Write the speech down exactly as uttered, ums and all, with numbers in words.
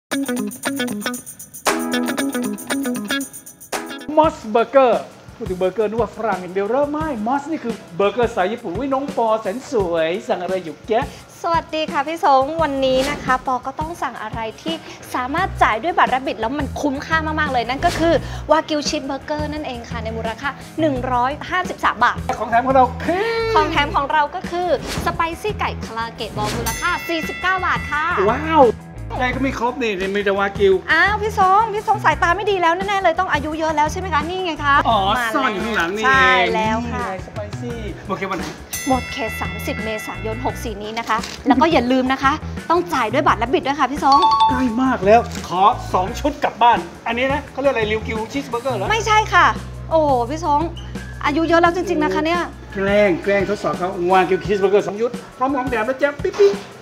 มอสเบอร์เกอร์พูดถึงเบอร์เกอร์นึกว่าฝรั่งอย่างเดียวเริ่มไม่มอสนี่คือเบอร์เกอร์สายญี่ปุ่นวิน้องปอแสนสวยสั่งอะไรอยู่แกสวัสดีค่ะพี่สงวันนี้นะคะปอก็ต้องสั่งอะไรที่สามารถจ่ายด้วยบัตรรับบิทแล้วมันคุ้มค่ามากๆเลยนั่นก็คือวากิวชีสเบอร์เกอร์นั่นเองค่ะในมูลค่าหนึ่งร้อยห้าสิบสามบาทของแถมของเราคือของแถมของเราก็คือสไปซี่ไก่คาราเกะบอลมูลค่าสี่สิบเก้าบาทค่ะว้าวใจก็ไม่ครบนี่มีแต่วากิวอ้าวพี่สงพี่สงสายตาไม่ดีแล้วแน่ๆเลยต้องอายุเยอะแล้วใช่ไหมคะนี่ไงคะอ๋อซ่อนอยู่ข้างหลังนี่ใช่แล้วค่ะสไปซี่โอเควันไหนหมดเขตสามสิบเมษายนหกสี่นี้นะคะแล้วก็อย่าลืมนะคะต้องจ่ายด้วยบัตรและบิตด้วยค่ะพี่สงใกล้มากแล้วขอสองชุดกลับบ้านอันนี้นะเขาเรียกอะไรริวกิวชีสเบอร์เกอร์เหรอไม่ใช่ค่ะโอ้พี่สงอายุเยอะแล้วจริงๆนะคะเนี่ยแกล้งแกล้งทดสอบเขาวางกิวชีสเบอร์เกอร์สองชุดพร้อมของแถมแล้วแจ๊บปิ๊บ